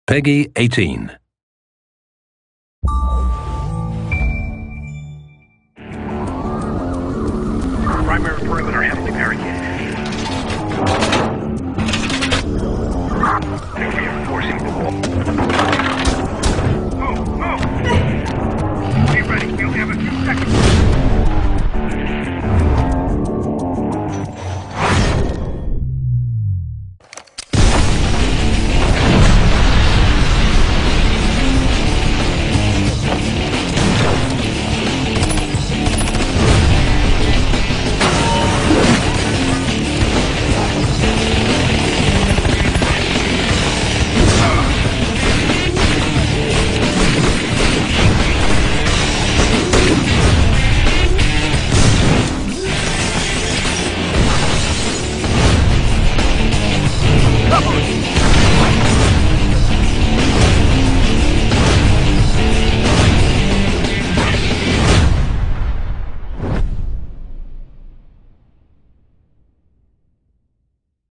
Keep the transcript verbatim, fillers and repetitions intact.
Peggy eighteen. Primary perimeter heavily barricaded. Reinforcing the wall. Move, move! Be ready, we only have a few seconds. Vamos!